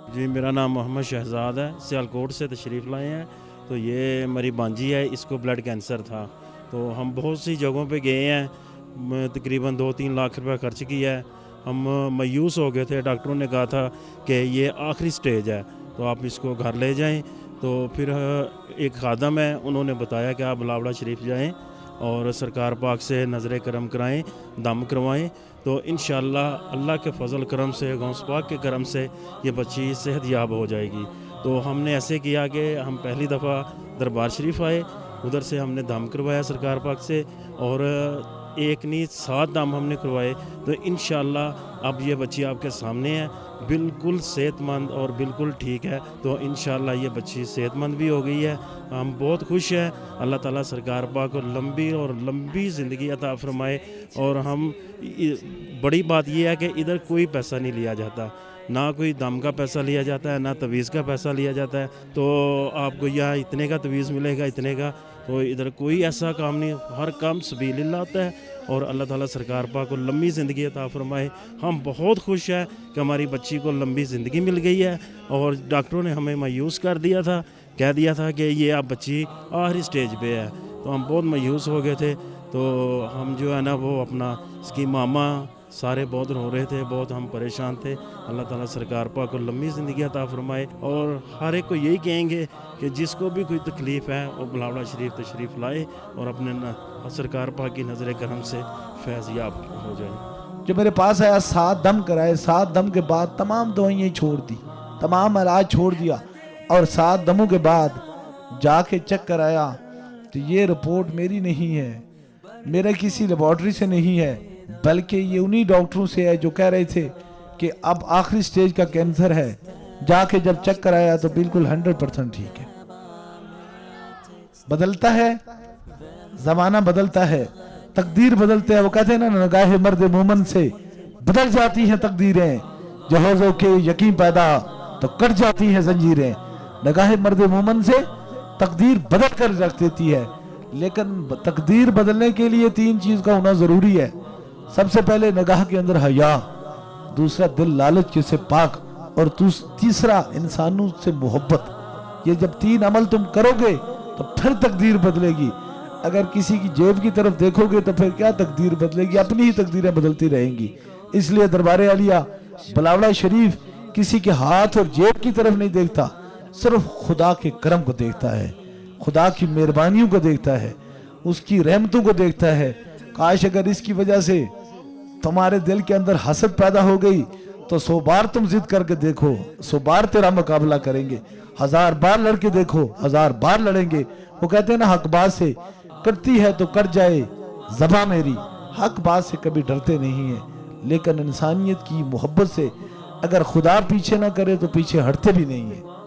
जी, मेरा नाम मोहम्मद शहजाद है, सियालकोट से तशरीफ़ लाए हैं। तो ये मेरी भांजी है, इसको ब्लड कैंसर था। तो हम बहुत सी जगहों पे गए हैं, तकरीबन 2-3 लाख रुपए खर्च किया है। हम मायूस हो गए थे, डॉक्टरों ने कहा था कि ये आखिरी स्टेज है, तो आप इसको घर ले जाएँ। तो फिर एक खादम है, उन्होंने बताया कि आप बिलावला शरीफ जाएँ और सरकार पाक से नज़र करम कराएँ, दम करवाएँ। तो इंशाअल्लाह अल्लाह के फ़ज़ल करम से, गौस पाक के करम से ये बच्ची सेहतयाब हो जाएगी। तो हमने ऐसे किया कि हम पहली दफ़ा दरबार शरीफ आए, उधर से हमने दम करवाया सरकार पाक से, और एक नहीं 7 दम हमने करवाए। तो इंशाअल्लाह अब ये बच्ची आपके सामने है, बिल्कुल सेहतमंद और बिल्कुल ठीक है। तो इंशाअल्लाह ये बच्ची सेहतमंद भी हो गई है। हम बहुत खुश हैं। अल्लाह ताला सरकार पाक को लंबी ज़िंदगी अता फ़रमाए। और हम बड़ी बात ये है कि इधर कोई पैसा नहीं लिया जाता, ना कोई दम का पैसा लिया जाता है, ना तवीज़ का पैसा लिया जाता है। तो आपको यहाँ इतने का तवीज़ मिलेगा, इतने का, तो इधर कोई ऐसा काम नहीं, हर काम सबीलिल्लाह होता है। और अल्लाह ताला सरकार पाक को लंबी ज़िंदगी अता फ़रमाए। हम बहुत खुश हैं कि हमारी बच्ची को लंबी ज़िंदगी मिल गई है। और डॉक्टरों ने हमें मायूस कर दिया था, कह दिया था कि ये अब बच्ची आखिरी स्टेज पे है। तो हम बहुत मायूस हो गए थे। तो हम जो है ना वो अपना, इसकी मामा सारे बहुत रो रहे थे, बहुत हम परेशान थे। अल्लाह ताला सरकार पाक को लंबी ज़िंदगी अता फ़रमाए। और हर एक को यही कहेंगे कि जिसको भी कोई तकलीफ़ है वो बिलावला शरीफ तशरीफ़ लाए और अपने सरकार पाक की नज़र करम से फैज़ याब हो जाए। जो मेरे पास आया 7 दम कराए, 7 दम के बाद तमाम दवाइयाँ छोड़ दी, तमाम इलाज छोड़ दिया, और 7 दमों के बाद जाके चेक कराया तो ये रिपोर्ट मेरी नहीं है, मेरे किसी लेबॉर्ट्री से नहीं है, बल्कि ये उन्हीं डॉक्टरों से है जो कह रहे थे कि अब आखिरी स्टेज का कैंसर है। जाके जब चेक कराया तो बिल्कुल 100% ठीक है। बदलता है जमाना, बदलता है, तकदीर बदलते हैं। वो कहते हैं ना, नगाहे मर्द मोमन से बदल जाती हैं तकदीरें, जहोज़ों के यकीन पैदा तो कट जाती हैं जंजीरें। नगाहे मर्द मोमन से तकदीर बदल कर रख देती है, लेकिन तकदीर बदलने के लिए 3 चीज का होना जरूरी है। सबसे पहले निगाह के अंदर हया, दूसरा दिल लालच के से पाक, और तीसरा इंसानों से मोहब्बत। ये जब 3 अमल तुम करोगे तो फिर तकदीर बदलेगी। अगर किसी की जेब की तरफ देखोगे तो फिर क्या तकदीर बदलेगी, अपनी ही तकदीरें बदलती रहेंगी। इसलिए दरबार आलिया बिलावला शरीफ किसी के हाथ और जेब की तरफ नहीं देखता, सिर्फ खुदा के करम को देखता है, खुदा की मेहरबानियों को देखता है, उसकी रहमतों को देखता है। काश अगर इसकी वजह से तुम्हारे दिल के अंदर हसद पैदा हो गई तो 100 बार तुम जिद करके देखो, 100 बार तेरा मुकाबला करेंगे, 1000 बार लड़के देखो, 1000 बार लड़ेंगे। वो कहते हैं ना, हक बात से करती है तो कर जाए ज़बां मेरी, हक बात से कभी डरते नहीं है, लेकिन इंसानियत की मोहब्बत से अगर खुदा पीछे ना करे तो पीछे हटते भी नहीं है।